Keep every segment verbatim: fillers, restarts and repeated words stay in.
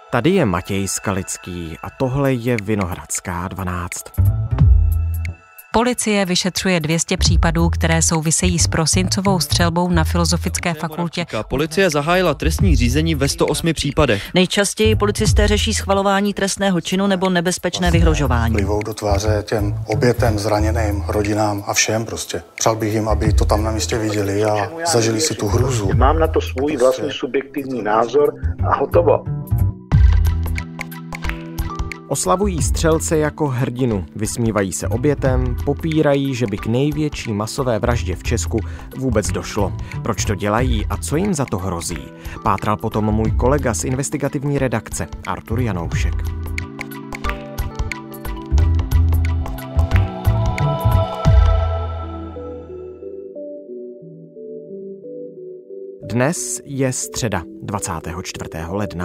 Tady je Matěj Skalický a tohle je Vinohradská dvanáct. Policie vyšetřuje dvě stě případů, které souvisejí s prosincovou střelbou na Filozofické fakultě. Policie zahájila trestní řízení ve sto osmi případech. Nejčastěji policisté řeší schvalování trestného činu nebo nebezpečné vyhrožování. Plivou do tváře těm obětem, zraněným, rodinám a všem prostě. Přál bych jim, aby to tam na místě viděli a zažili si tu hrůzu. Mám na to svůj vlastní subjektivní názor a hotovo. Oslavují střelce jako hrdinu, vysmívají se obětem, popírají, že by k největší masové vraždě v Česku vůbec došlo. Proč to dělají a co jim za to hrozí? Pátral potom můj kolega z investigativní redakce Artur Janoušek. Dnes je středa, dvacátého čtvrtého ledna.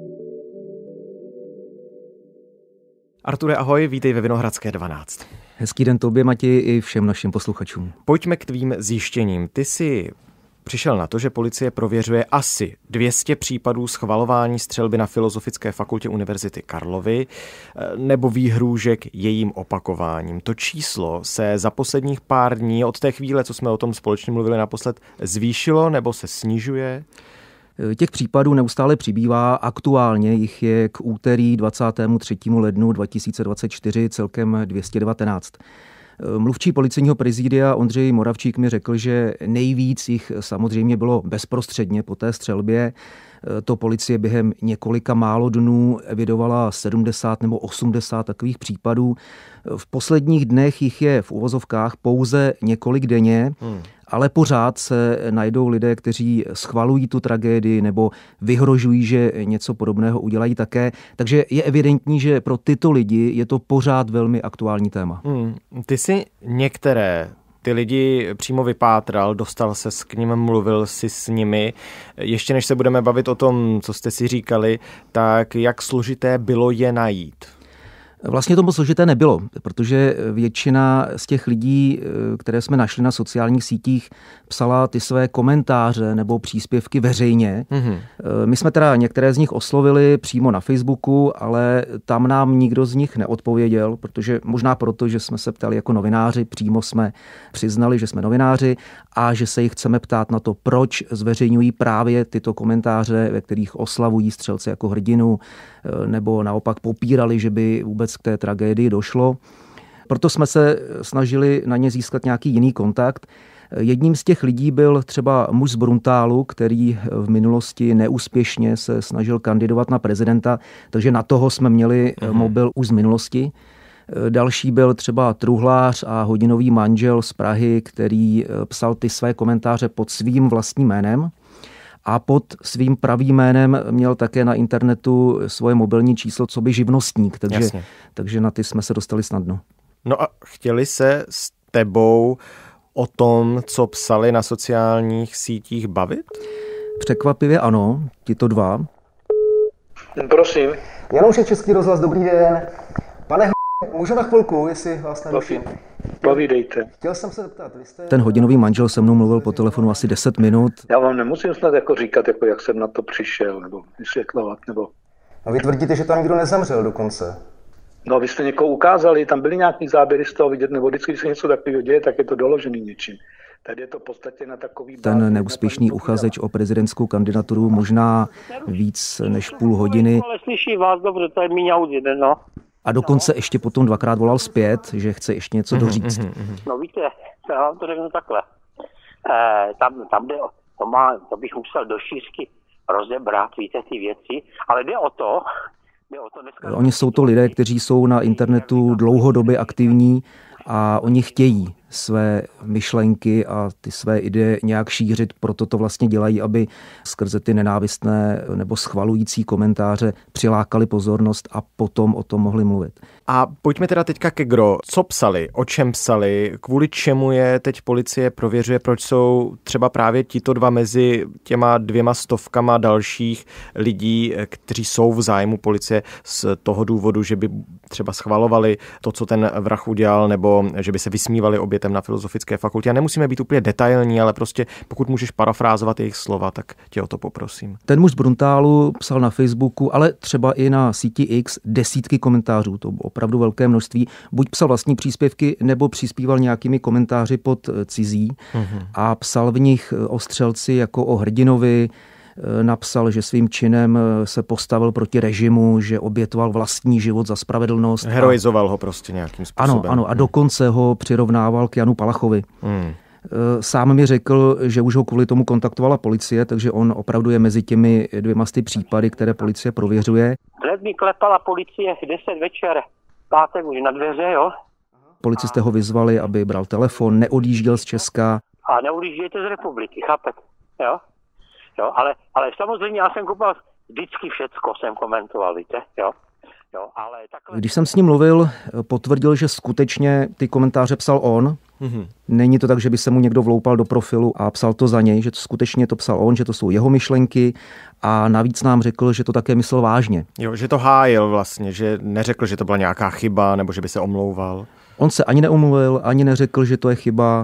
Arture, ahoj, vítej ve Vinohradské dvanáct. Hezký den tobě, Matěj, i všem našim posluchačům. Pojďme k tvým zjištěním. Ty jsi přišel na to, že policie prověřuje asi dvě stě případů schvalování střelby na Filozofické fakultě Univerzity Karlovy nebo výhrůžek jejím opakováním. To číslo se za posledních pár dní od té chvíle, co jsme o tom společně mluvili naposled, zvýšilo nebo se snižuje? Těch případů neustále přibývá, aktuálně jich je k úterý dvacátého třetího lednu dva tisíce dvacet čtyři celkem dvě stě devatenáct. Mluvčí policejního prezidia Ondřej Moravčík mi řekl, že nejvíc jich samozřejmě bylo bezprostředně po té střelbě. To policie během několika málo dnů evidovala sedmdesát nebo osmdesát takových případů. V posledních dnech jich je v uvozovkách pouze několik denně, hmm. ale pořád se najdou lidé, kteří schvalují tu tragédii nebo vyhrožují, že něco podobného udělají také. Takže je evidentní, že pro tyto lidi je to pořád velmi aktuální téma. Hmm. Ty jsi některé ty lidi přímo vypátral, dostal ses k nim, mluvil si s nimi. Ještě než se budeme bavit o tom, co jste si říkali, tak jak složité bylo je najít? Vlastně to moc složité nebylo, protože většina z těch lidí, které jsme našli na sociálních sítích, psala ty své komentáře nebo příspěvky veřejně. Mm-hmm. My jsme teda některé z nich oslovili přímo na Facebooku, ale tam nám nikdo z nich neodpověděl, protože možná proto, že jsme se ptali jako novináři, přímo jsme přiznali, že jsme novináři a že se jich chceme ptát na to, proč zveřejňují právě tyto komentáře, ve kterých oslavují střelce jako hrdinu, nebo naopak popírali, že by vůbec k té tragédii došlo. Proto jsme se snažili na ně získat nějaký jiný kontakt. Jedním z těch lidí byl třeba muž z Bruntálu, který v minulosti neúspěšně se snažil kandidovat na prezidenta, takže na toho jsme měli mm-hmm. mobil už z minulosti. Další byl třeba truhlář a hodinový manžel z Prahy, který psal ty své komentáře pod svým vlastním jménem. A pod svým pravým jménem měl také na internetu svoje mobilní číslo coby živnostník, takže, takže na ty jsme se dostali snadno. No a chtěli se s tebou o tom, co psali na sociálních sítích, bavit? Překvapivě ano, tito dva. Prosím. Janoušek, Český rozhlas, dobrý den. Pane H... můžu na chvilku, jestli vás neruším? Povídejte. Chtěl jsem se zeptat, vy jste... Ten hodinový manžel se mnou mluvil po telefonu asi deset minut. Já vám nemusím snad jako říkat, jako jak jsem na to přišel, nebo vysvětlovat, nebo... A vy tvrdíte, že tam nikdo nezemřel dokonce. No, vy jste někoho ukázali, tam byly nějaký záběry z toho vidět, nebo vždycky, když se něco takového děje, tak je to doložený něčím. Tady je to v podstatě na takový... Ten neúspěšný uchazeč o prezidentskou kandidaturu možná víc než půl hodiny. Ale slyší vás dobře, to je míň audit, no. A dokonce ještě potom dvakrát volal zpět, že chce ještě něco doříct. No víte, já vám to řeknu takhle. E, tam, tam jde o, to, má, to bych musel do šířky rozebrat, víte, ty věci, ale jde o to, jde o to dneska... Oni jsou to lidé, kteří jsou na internetu dlouhodobě aktivní a oni chtějí své myšlenky a ty své ideje nějak šířit, proto to vlastně dělají, aby skrze ty nenávistné nebo schvalující komentáře přilákali pozornost a potom o tom mohli mluvit. A pojďme teda teďka ke gro. Co psali, o čem psali, kvůli čemu je teď policie prověřuje, proč jsou třeba právě tito dva mezi těma dvěma stovkama dalších lidí, kteří jsou v zájmu policie z toho důvodu, že by třeba schvalovali to, co ten vrah udělal, nebo že by se vysmívali obětem obětem na Filozofické fakultě. A nemusíme být úplně detailní, ale prostě pokud můžeš parafrázovat jejich slova, tak tě o to poprosím. Ten muž z Bruntálu psal na Facebooku, ale třeba i na síti X desítky komentářů, to bylo opravdu velké množství. Buď psal vlastní příspěvky, nebo přispíval nějakými komentáři pod cizí mm-hmm. a psal v nich o střelci jako o hrdinovi, napsal, že svým činem se postavil proti režimu, že obětoval vlastní život za spravedlnost. Heroizoval ho prostě nějakým způsobem. Ano, ano, a dokonce ho přirovnával k Janu Palachovi. Hmm. Sám mi řekl, že už ho kvůli tomu kontaktovala policie, takže on opravdu je mezi těmi dvěma sty případy, které policie prověřuje. Hned mi klepala policie v deset večer, pátek už na dveře, jo. Policisté ho vyzvali, aby bral telefon, neodjížděl z Česka. A neodjíždějte z republiky, chápete, jo. Jo, ale, ale samozřejmě já jsem kupoval vždycky všecko, jsem komentoval, víte, jo. Jo, ale takhle... Když jsem s ním mluvil, potvrdil, že skutečně ty komentáře psal on. Mm-hmm. Není to tak, že by se mu někdo vloupal do profilu a psal to za něj, že to skutečně to psal on, že to jsou jeho myšlenky a navíc nám řekl, že to také myslel vážně. Jo, že to hájil vlastně, že neřekl, že to byla nějaká chyba nebo že by se omlouval. On se ani neomluvil, ani neřekl, že to je chyba.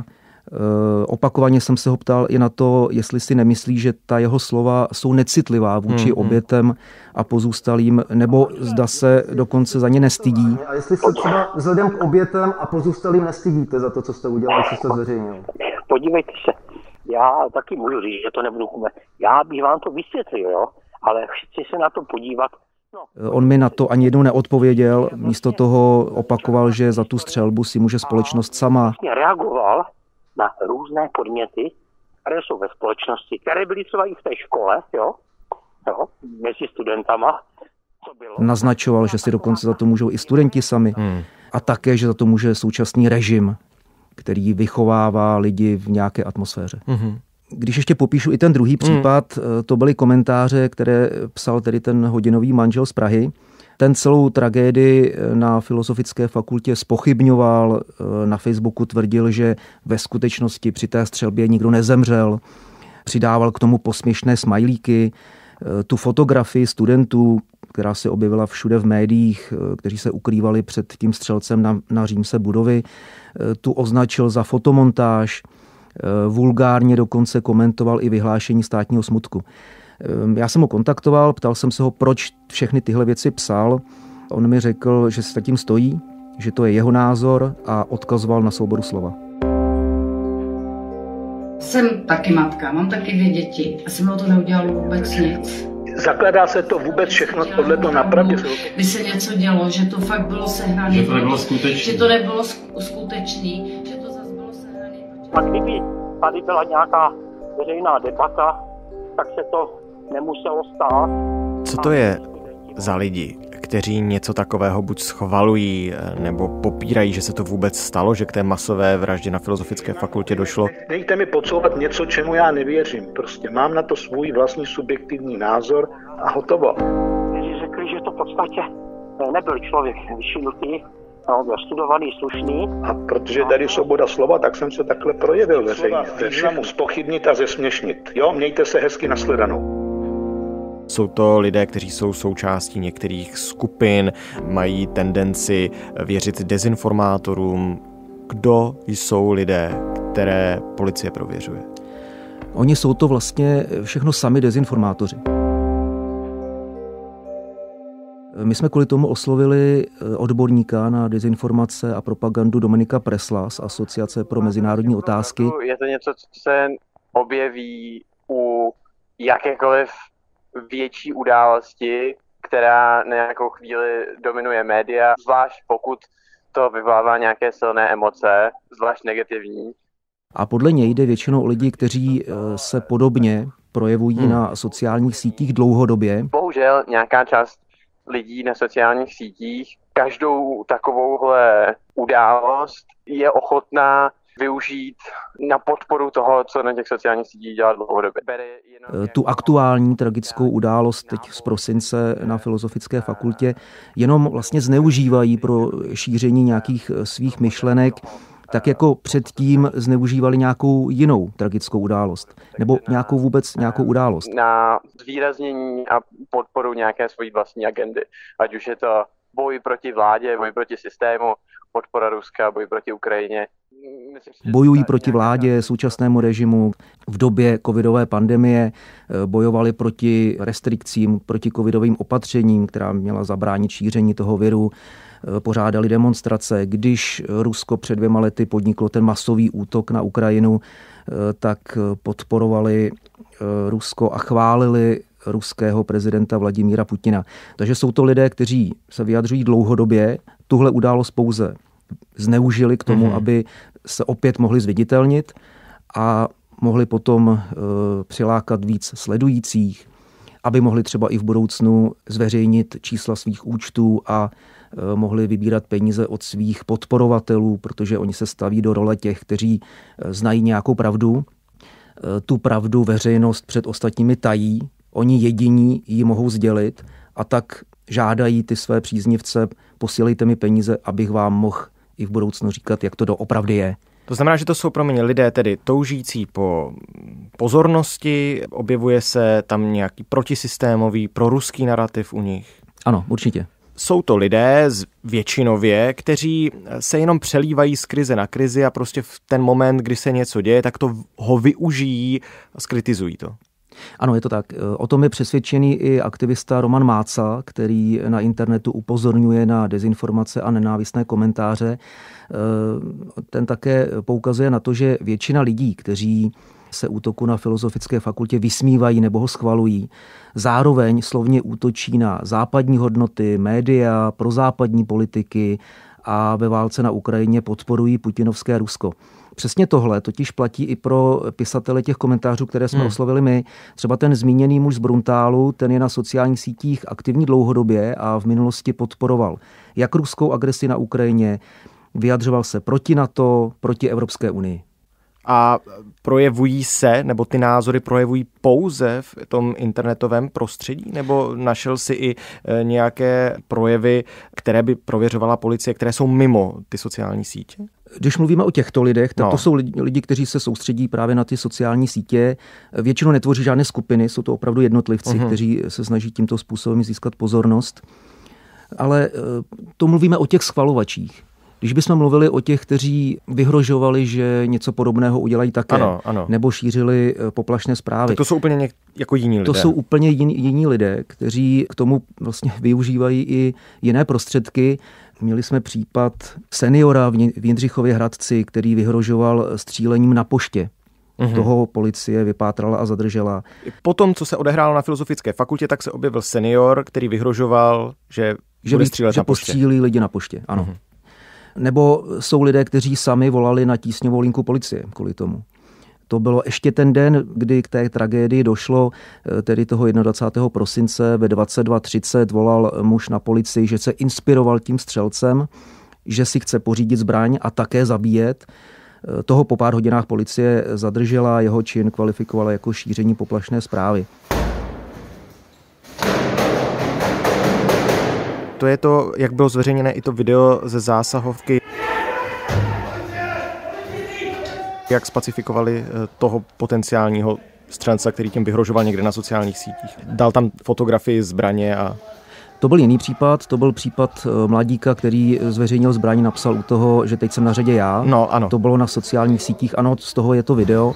Opakovaně jsem se ho ptal i na to, jestli si nemyslí, že ta jeho slova jsou necitlivá vůči hmm, obětem a pozůstalým, nebo zda se dokonce za ně nestydí. A jestli se třeba vzhledem k obětem a pozůstalým nestydíte za to, co jste udělali, co jste zveřejnil? Podívejte se, já taky můžu říct, že to nebudu kumet. Já bych vám to vysvětlil, jo, ale chci se na to podívat. No. On mi na to ani jednou neodpověděl, místo toho opakoval, že za tu střelbu si může společnost sama. Reagoval na různé podměty, které jsou ve společnosti, které byly třeba i v té škole, jo, jo, mezi studentama. Co bylo. Naznačoval, že si dokonce za to můžou i studenti sami hmm. a také, že za to může současný režim, který vychovává lidi v nějaké atmosféře. Hmm. Když ještě popíšu i ten druhý případ, hmm. to byly komentáře, které psal tedy ten hodinový manžel z Prahy. Ten celou tragédii na Filozofické fakultě zpochybňoval, na Facebooku tvrdil, že ve skutečnosti při té střelbě nikdo nezemřel. Přidával k tomu posměšné smajlíky, tu fotografii studentů, která se objevila všude v médiích, kteří se ukrývali před tím střelcem na, na Římse budovy, tu označil za fotomontáž, vulgárně dokonce komentoval i vyhlášení státního smutku. Já jsem ho kontaktoval, ptal jsem se ho, proč všechny tyhle věci psal. On mi řekl, že se za tím stojí, že to je jeho názor a odkazoval na svobodu slova. Jsem taky matka, mám taky dvě děti a se mnou to neudělalo vůbec nic. Zakládá se to vůbec všechno podle toho napravdě? By se něco dělo, že to fakt bylo sehrané. Že to nebylo skutečný. Že to nebylo skutečný, že to zase bylo sehrané. A kdyby tady byla nějaká veřejná debata, tak se to nemuselo stát. Co to je za lidi, kteří něco takového buď schvalují, nebo popírají, že se to vůbec stalo, že k té masové vraždě na Filozofické fakultě došlo? Dejte mi podsouvat něco, čemu já nevěřím. Prostě mám na to svůj vlastní subjektivní názor a hotovo. Když řekli, že to v podstatě nebyl člověk vyšinutý, no, byl studovaný, slušný. A protože tady svoboda slova, tak jsem se takhle projevil veřejně. Všechno zpochybnit a zesměšnit. Jo, mějte se hezky, nashledanou. Jsou to lidé, kteří jsou součástí některých skupin, mají tendenci věřit dezinformátorům. Kdo jsou lidé, které policie prověřuje? Oni jsou to vlastně všechno sami dezinformátoři. My jsme kvůli tomu oslovili odborníka na dezinformace a propagandu Dominika Presla z Asociace pro mezinárodní otázky. Je to něco, co se objeví u jakékoliv větší události, která na nějakou chvíli dominuje média, zvlášť pokud to vyvolává nějaké silné emoce, zvlášť negativní. A podle něj jde většinou o lidi, kteří se podobně projevují hmm. na sociálních sítích dlouhodobě. Bohužel nějaká část lidí na sociálních sítích každou takovouhle událost je ochotná využít na podporu toho, co na těch sociálních sítích dělá dlouhodobě. Tu aktuální tragickou událost teď z prosince na Filozofické fakultě jenom vlastně zneužívají pro šíření nějakých svých myšlenek, tak jako předtím zneužívali nějakou jinou tragickou událost. Nebo nějakou vůbec nějakou událost. Na zvýraznění a podporu nějaké svojí vlastní agendy. Ať už je to boj proti vládě, boj proti systému, podpora Ruska, boj proti Ukrajině. Bojují proti vládě, současnému režimu. V době covidové pandemie bojovali proti restrikcím, proti covidovým opatřením, která měla zabránit šíření toho viru. Pořádali demonstrace. Když Rusko před dvěma lety podniklo ten masový útok na Ukrajinu, tak podporovali Rusko a chválili ruského prezidenta Vladimíra Putina. Takže jsou to lidé, kteří se vyjadřují dlouhodobě, tuhle událost pouze zneužili k tomu, mm-hmm. aby se opět mohli zviditelnit a mohli potom uh, přilákat víc sledujících, aby mohli třeba i v budoucnu zveřejnit čísla svých účtů a uh, mohli vybírat peníze od svých podporovatelů, protože oni se staví do role těch, kteří uh, znají nějakou pravdu. Uh, tu pravdu veřejnost před ostatními tají, oni jediní ji mohou sdělit a tak žádají ty své příznivce, posílejte mi peníze, abych vám mohl i v budoucnu říkat, jak to doopravdy je. To znamená, že to jsou pro mě lidé tedy toužící po pozornosti, objevuje se tam nějaký protisystémový, proruský narrativ u nich? Ano, určitě. Jsou to lidé většinově, kteří se jenom přelívají z krize na krizi a prostě v ten moment, kdy se něco děje, tak to ho využijí a skritizují to. Ano, je to tak. O tom je přesvědčený i aktivista Roman Máca, který na internetu upozorňuje na dezinformace a nenávistné komentáře. Ten také poukazuje na to, že většina lidí, kteří se útoku na Filozofické fakultě vysmívají nebo ho schvalují, zároveň slovně útočí na západní hodnoty, média, prozápadní politiky a ve válce na Ukrajině podporují putinovské Rusko. Přesně tohle totiž platí i pro pisatele těch komentářů, které jsme hmm. oslovili my. Třeba ten zmíněný muž z Bruntálu, ten je na sociálních sítích aktivní dlouhodobě a v minulosti podporoval jak ruskou agresi na Ukrajině, vyjadřoval se proti NATO, proti Evropské unii. A projevují se, nebo ty názory projevují pouze v tom internetovém prostředí? Nebo našel si i nějaké projevy, které by prověřovala policie, které jsou mimo ty sociální sítě? Když mluvíme o těchto lidech, tak no. to jsou lidi, lidi, kteří se soustředí právě na ty sociální sítě. Většinou netvoří žádné skupiny, jsou to opravdu jednotlivci, uh-huh. kteří se snaží tímto způsobem získat pozornost. Ale to mluvíme o těch schvalovačích. Když bychom mluvili o těch, kteří vyhrožovali, že něco podobného udělají také, ano, ano. nebo šířili poplašné zprávy. Tak to jsou úplně něk- jako jiní lidé. To jsou úplně jiní, jiní lidé, kteří k tomu vlastně využívají i jiné prostředky. Měli jsme případ seniora v Jindřichově Hradci, který vyhrožoval střílením na poště. Uhum. Toho policie vypátrala a zadržela. Potom, co se odehrálo na Filozofické fakultě, tak se objevil senior, který vyhrožoval, že, že bude střílet že na poště. postřílí lidi na poště, ano. Uhum. Nebo jsou lidé, kteří sami volali na tísňovou linku policie kvůli tomu. To bylo ještě ten den, kdy k té tragédii došlo, tedy toho dvacátého prvního prosince ve dvacet dva třicet volal muž na policii, že se inspiroval tím střelcem, že si chce pořídit zbraň a také zabíjet. Toho po pár hodinách policie zadržela, jeho čin kvalifikovala jako šíření poplašné zprávy. To je to, jak bylo zveřejněné i to video ze zásahovky. Jak spacifikovali toho potenciálního střelce, který tím vyhrožoval někde na sociálních sítích. Dal tam fotografii zbraně a... To byl jiný případ, to byl případ mladíka, který zveřejnil zbraň, napsal u toho, že teď jsem na řadě já. No, ano. To bylo na sociálních sítích, ano, z toho je to video.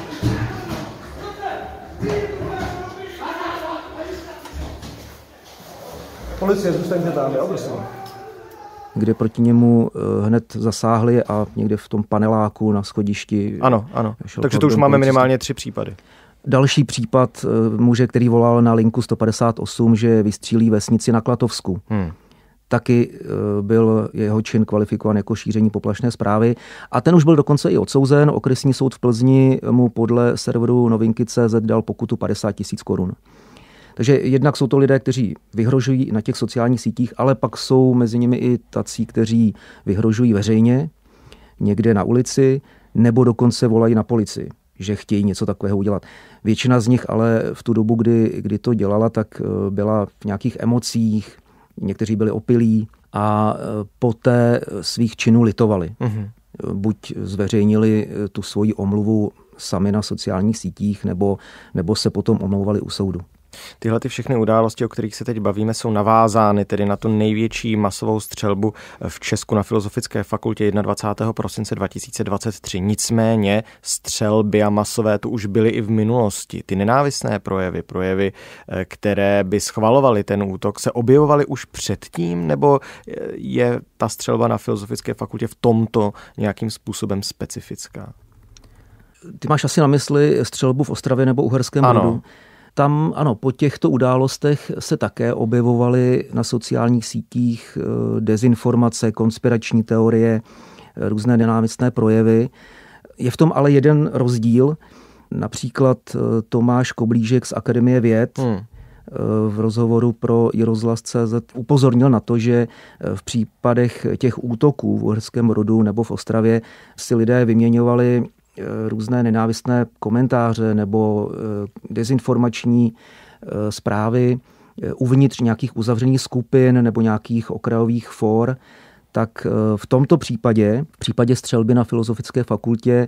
Policie, zůstaňte tam, jo, prosím. Kde proti němu hned zasáhli a někde v tom paneláku na schodišti... Ano, ano. Takže to už máme minimálně tři případy. Další případ muže, který volal na linku sto padesát osm, že vystřílí vesnici na Klatovsku. Hmm. Taky byl jeho čin kvalifikován jako šíření poplašné zprávy. A ten už byl dokonce i odsouzen. Okresní soud v Plzni mu podle serveru novinky tečka cé zet dal pokutu padesát tisíc korun. Takže jednak jsou to lidé, kteří vyhrožují na těch sociálních sítích, ale pak jsou mezi nimi i tací, kteří vyhrožují veřejně, někde na ulici, nebo dokonce volají na policii, že chtějí něco takového udělat. Většina z nich ale v tu dobu, kdy, kdy to dělala, tak byla v nějakých emocích, někteří byli opilí a poté svých činů litovali. Mm-hmm. Buď zveřejnili tu svoji omluvu sami na sociálních sítích, nebo, nebo se potom omlouvali u soudu. Tyhle ty všechny události, o kterých se teď bavíme, jsou navázány tedy na tu největší masovou střelbu v Česku na Filozofické fakultě dvacátého prvního prosince dva tisíce dvacet tři. Nicméně střelby a masové tu už byly i v minulosti. Ty nenávistné projevy, projevy, které by schvalovaly ten útok, se objevovaly už předtím, nebo je ta střelba na Filozofické fakultě v tomto nějakým způsobem specifická? Ty máš asi na mysli střelbu v Ostravě nebo Uherském Brodu? Tam ano, po těchto událostech se také objevovaly na sociálních sítích dezinformace, konspirační teorie, různé nenávistné projevy. Je v tom ale jeden rozdíl. Například Tomáš Koblížek z Akademie věd hmm. v rozhovoru pro iRozhlas tečka cé zet upozornil na to, že v případech těch útoků v Uherském Brodu nebo v Ostravě si lidé vyměňovali různé nenávistné komentáře nebo dezinformační zprávy uvnitř nějakých uzavřených skupin nebo nějakých okrajových for, tak v tomto případě, v případě střelby na Filozofické fakultě,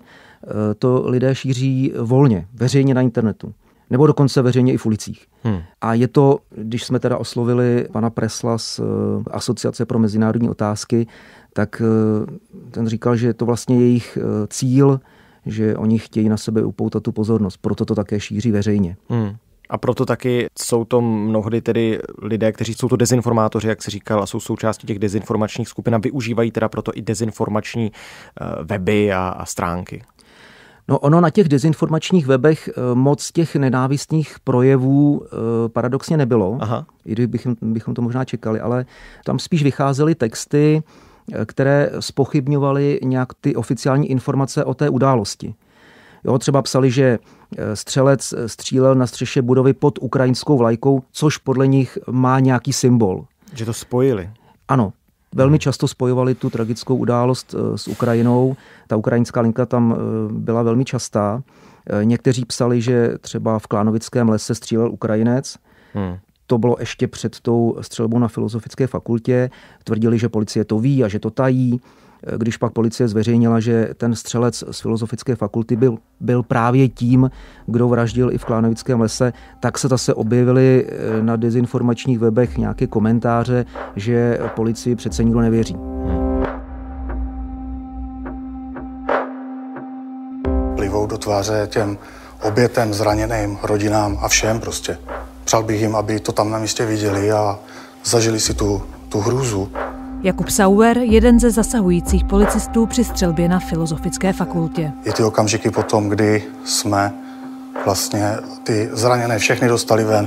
to lidé šíří volně, veřejně na internetu. Nebo dokonce veřejně i v ulicích. Hmm. A je to, když jsme teda oslovili pana Presla z Asociace pro mezinárodní otázky, tak ten říkal, že je to vlastně jejich cíl, že oni chtějí na sebe upoutat tu pozornost. Proto to také šíří veřejně. Hmm. A proto taky jsou to mnohdy tedy lidé, kteří jsou to dezinformátoři, jak se říkal, a jsou součástí těch dezinformačních skupin a využívají teda proto i dezinformační weby a, a stránky. No ono na těch dezinformačních webech moc těch nenávistných projevů paradoxně nebylo, Aha. i kdybychom bychom to možná čekali, ale tam spíš vycházely texty, které zpochybňovaly nějak ty oficiální informace o té události. Jo, třeba psali, že střelec střílel na střeše budovy pod ukrajinskou vlajkou, což podle nich má nějaký symbol. Že to spojili. Ano. Velmi často spojovali tu tragickou událost s Ukrajinou. Ta ukrajinská linka tam byla velmi častá. Někteří psali, že třeba v Klánovickém lese střílel Ukrajinec. Hmm. To bylo ještě před tou střelbou na Filozofické fakultě. Tvrdili, že policie to ví a že to tají. Když pak policie zveřejnila, že ten střelec z Filozofické fakulty byl, byl právě tím, kdo vraždil i v Klánovickém lese, tak se zase objevily na dezinformačních webech nějaké komentáře, že policii přece nikdo nevěří. Plivou do tváře těm obětem, zraněným, rodinám a všem prostě. Přál bych jim, aby to tam na místě viděli a zažili si tu, tu hrůzu. Jakub Sauer, jeden ze zasahujících policistů při střelbě na Filozofické fakultě. Je ty okamžiky potom, kdy jsme vlastně ty zraněné všechny dostali ven.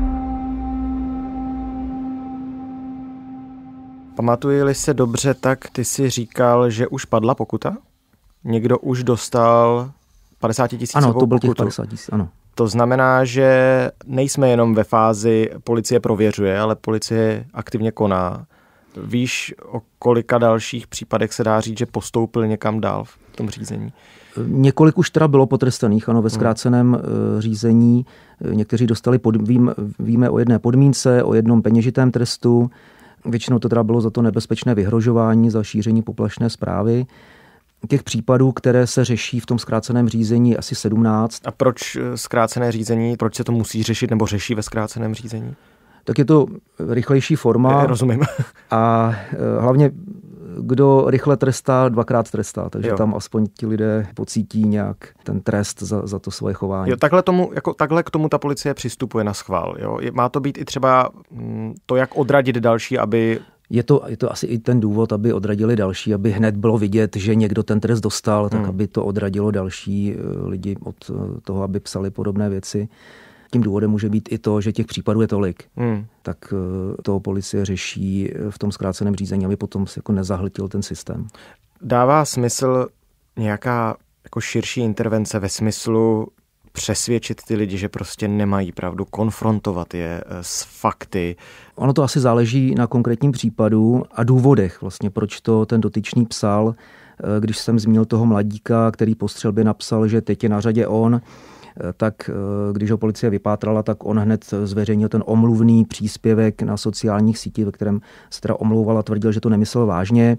Pamatuji-li se dobře, tak ty si říkal, že už padla pokuta? Někdo už dostal padesát tisícovou pokutu? Ano, to byl těch padesát tisíc, ano. To znamená, že nejsme jenom ve fázi policie prověřuje, ale policie aktivně koná. Víš, o kolika dalších případech se dá říct, že postoupil někam dál v tom řízení? Několik už teda bylo potrestaných, ano, ve zkráceném hmm. řízení. Někteří dostali, pod, vím, víme o jedné podmínce, o jednom peněžitém trestu. Většinou to teda bylo za to nebezpečné vyhrožování, za šíření poplašné zprávy. Těch případů, které se řeší v tom zkráceném řízení, asi sedmnáct. A proč zkrácené řízení? Proč se to musí řešit nebo řeší ve zkráceném řízení? Tak je to rychlejší forma. Rozumím. A hlavně, kdo rychle trestá, dvakrát trestá. Takže jo. Tam aspoň ti lidé pocítí nějak ten trest za, za to svoje chování. Jo, takhle, tomu, jako, takhle k tomu ta policie přistupuje na schvál. Jo? Má to být i třeba to, jak odradit další, aby... Je to, je to asi i ten důvod, aby odradili další, aby hned bylo vidět, že někdo ten trest dostal, tak hmm. aby to odradilo další lidi od toho, aby psali podobné věci. Tím důvodem může být i to, že těch případů je tolik. Hmm. Tak to policie řeší v tom zkráceném řízení, aby potom se jako nezahltil ten systém. Dává smysl nějaká jako širší intervence ve smyslu přesvědčit ty lidi, že prostě nemají pravdu, konfrontovat je s fakty? Ono to asi záleží na konkrétním případu a důvodech, vlastně, proč to ten dotyčný psal. Když jsem zmínil toho mladíka, který po střelbě napsal, že teď je na řadě on, tak když ho policie vypátrala, tak on hned zveřejnil ten omluvný příspěvek na sociálních sítích, ve kterém se teda omlouval a tvrdil, že to nemyslel vážně.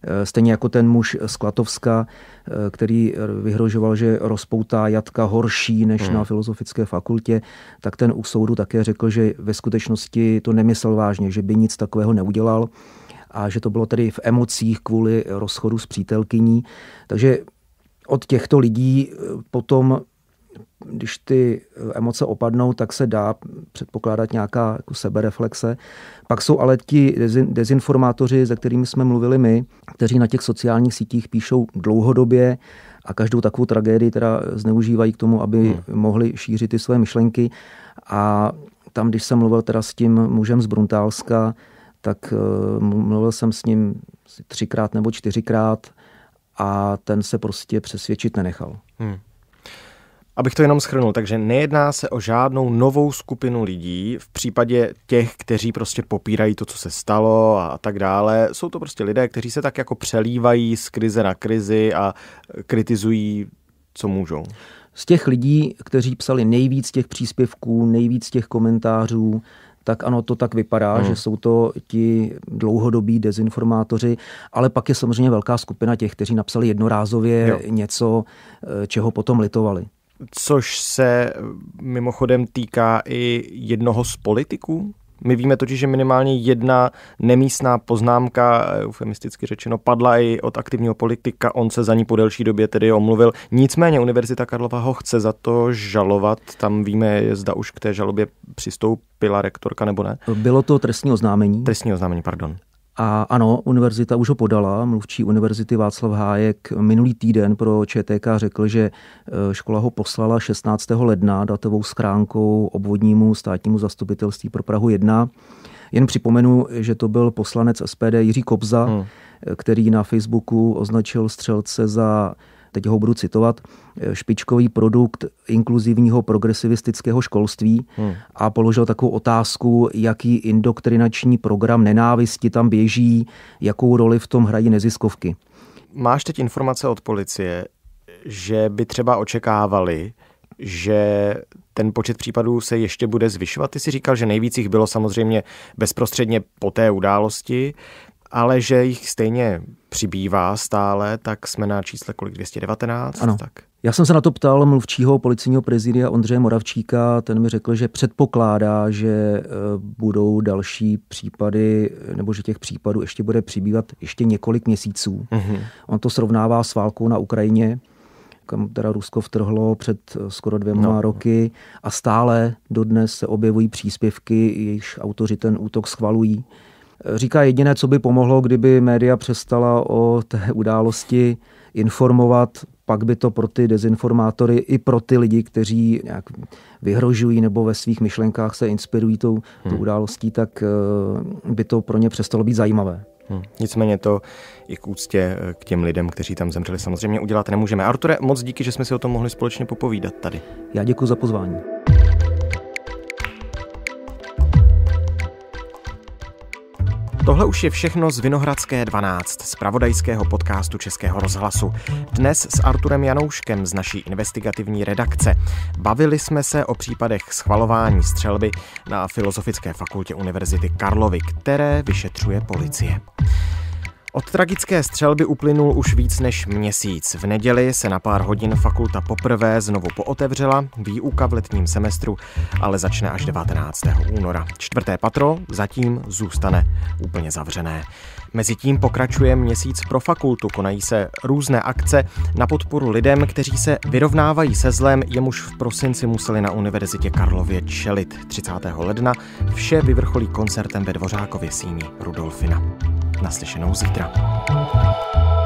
Stejně jako ten muž z Klatovska, který vyhrožoval, že rozpoutá jatka horší než hmm. na Filozofické fakultě, tak ten u soudu také řekl, že ve skutečnosti to nemyslel vážně, že by nic takového neudělal a že to bylo tedy v emocích kvůli rozchodu s přítelkyní. Takže od těchto lidí potom, když ty emoce opadnou, tak se dá předpokládat nějaká jako sebereflexe. Pak jsou ale ti dezinformátoři, se kterými jsme mluvili my, kteří na těch sociálních sítích píšou dlouhodobě a každou takovou tragédii teda zneužívají k tomu, aby hmm. mohli šířit ty své myšlenky. A tam, když jsem mluvil teda s tím mužem z Bruntálska, tak mluvil jsem s ním třikrát nebo čtyřikrát a ten se prostě přesvědčit nenechal. Hmm. Abych to jenom shrnul, takže nejedná se o žádnou novou skupinu lidí v případě těch, kteří prostě popírají to, co se stalo a tak dále. Jsou to prostě lidé, kteří se tak jako přelívají z krize na krizi a kritizují, co můžou. Z těch lidí, kteří psali nejvíc těch příspěvků, nejvíc těch komentářů, tak ano, to tak vypadá, hmm. že jsou to ti dlouhodobí dezinformátoři, ale pak je samozřejmě velká skupina těch, kteří napsali jednorázově jo. něco, čeho potom litovali. Což se mimochodem týká i jednoho z politiků. My víme totiž, že minimálně jedna nemístná poznámka, eufemisticky řečeno, padla i od aktivního politika. On se za ní po delší době tedy omluvil. Nicméně Univerzita Karlova ho chce za to žalovat. Tam víme, zda už k té žalobě přistoupila rektorka nebo ne. Bylo to trestní oznámení. Trestní oznámení, pardon. A ano, univerzita už ho podala. Mluvčí univerzity Václav Hájek minulý týden pro ČTK řekl, že škola ho poslala šestnáctého ledna datovou schránkou obvodnímu státnímu zastupitelství pro Prahu jedna. Jen připomenu, že to byl poslanec S P D Jiří Kobza, hmm. který na Facebooku označil střelce za, teď ho budu citovat, špičkový produkt inkluzivního progresivistického školství hmm. a položil takovou otázku, jaký indoktrinační program nenávisti tam běží, jakou roli v tom hrají neziskovky. Máš teď informace od policie, že by třeba očekávali, že ten počet případů se ještě bude zvyšovat? Ty si říkal, že nejvíc jich bylo samozřejmě bezprostředně po té události, ale že jich stejně přibývá stále, tak jsme na čísle kolik, dvě stě devatenáct? Ano. Tak. Já jsem se na to ptal mluvčího policejního prezidia Ondřeje Moravčíka, ten mi řekl, že předpokládá, že budou další případy, nebo že těch případů ještě bude přibývat ještě několik měsíců. Mm-hmm. On to srovnává s válkou na Ukrajině, kam teda Rusko vtrhlo před skoro dvěma no. roky a stále dodnes se objevují příspěvky, jejichž autoři ten útok schvalují. Říká jediné, co by pomohlo, kdyby média přestala o té události informovat, pak by to pro ty dezinformátory i pro ty lidi, kteří nějak vyhrožují nebo ve svých myšlenkách se inspirují tou, hmm. tou událostí, tak by to pro ně přestalo být zajímavé. Hmm. Nicméně to i k úctě k těm lidem, kteří tam zemřeli, samozřejmě udělat nemůžeme. Arture, moc díky, že jsme si o tom mohli společně popovídat tady. Já děkuji za pozvání. Tohle už je všechno z Vinohradské dvanáct, z zpravodajského podcastu Českého rozhlasu. Dnes s Arturem Janouškem z naší investigativní redakce. Bavili jsme se o případech schvalování střelby na Filozofické fakultě Univerzity Karlovy, které vyšetřuje policie. Od tragické střelby uplynul už víc než měsíc. V neděli se na pár hodin fakulta poprvé znovu pootevřela, výuka v letním semestru ale začne až devatenáctého února. Čtvrté patro zatím zůstane úplně zavřené. Mezitím pokračuje měsíc pro fakultu, konají se různé akce na podporu lidem, kteří se vyrovnávají se zlem, jemuž v prosinci museli na Univerzitě Karlově čelit. třicátého ledna vše vyvrcholí koncertem ve Dvořákově síni Rudolfina. Naslyšenou zítra.